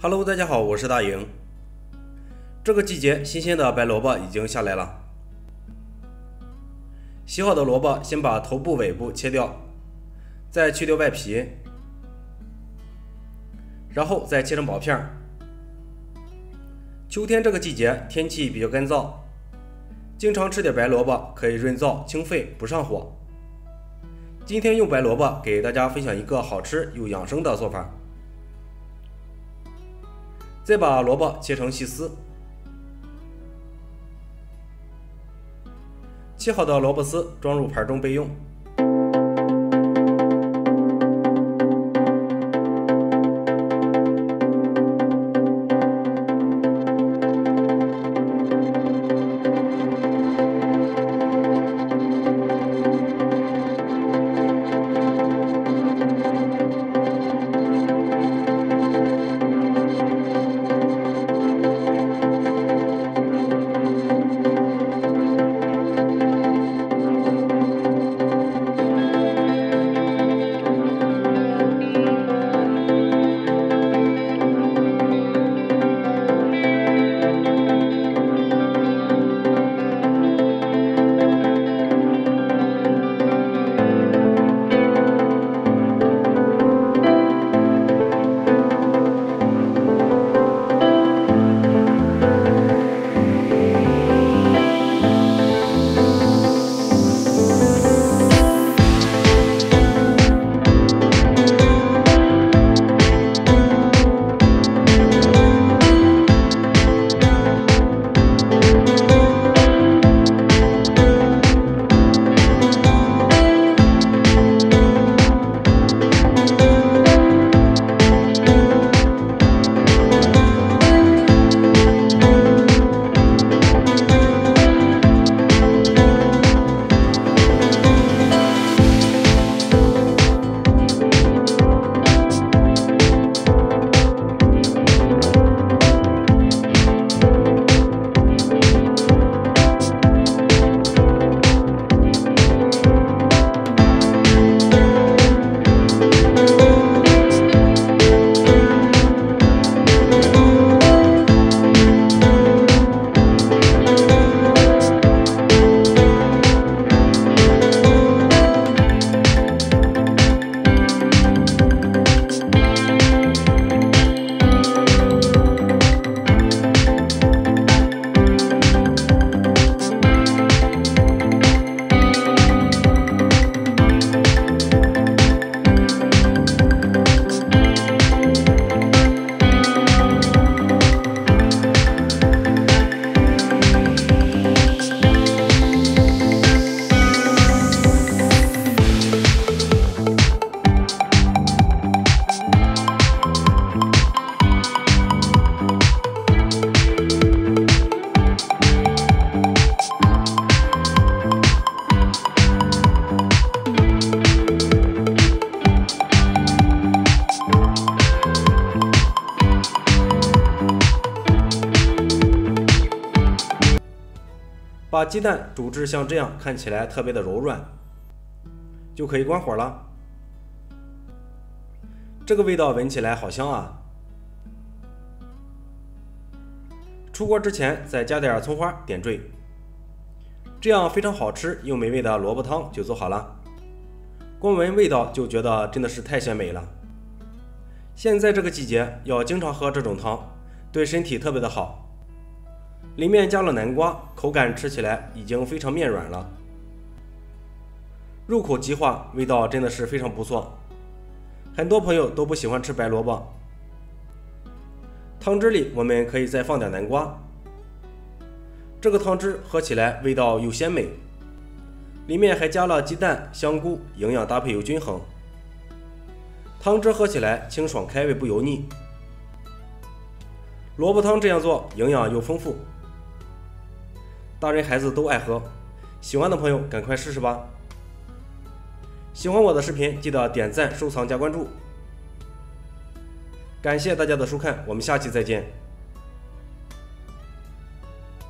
Hello， 大家好，我是大莹。这个季节新鲜的白萝卜已经下来了。洗好的萝卜先把头部、尾部切掉，再去掉外皮，然后再切成薄片。秋天这个季节天气比较干燥，经常吃点白萝卜可以润燥清肺不上火。今天用白萝卜给大家分享一个好吃又养生的做法。再把萝卜切成细丝，切好的萝卜丝装入盘中备用。把鸡蛋煮至像这样看起来特别的柔软，就可以关火了。这个味道闻起来好香啊！出锅之前再加点葱花点缀，这样非常好吃又美味的萝卜汤就做好了。光闻味道就觉得真的是太鲜美了。现在这个季节要经常喝这种汤，对身体特别的好。里面加了南瓜，口感吃起来已经非常面软了，入口即化，味道真的是非常不错。很多朋友都不喜欢吃白萝卜，汤汁里我们可以再放点南瓜，这个汤汁喝起来味道又鲜美，里面还加了鸡蛋、香菇，营养搭配又均衡，汤汁喝起来清爽开胃不油腻。萝卜汤这样做营养又丰富，大人孩子都爱喝，喜欢的朋友赶快试试吧。喜欢我的视频记得点赞、收藏、加关注。感谢大家的收看，我们下期再见。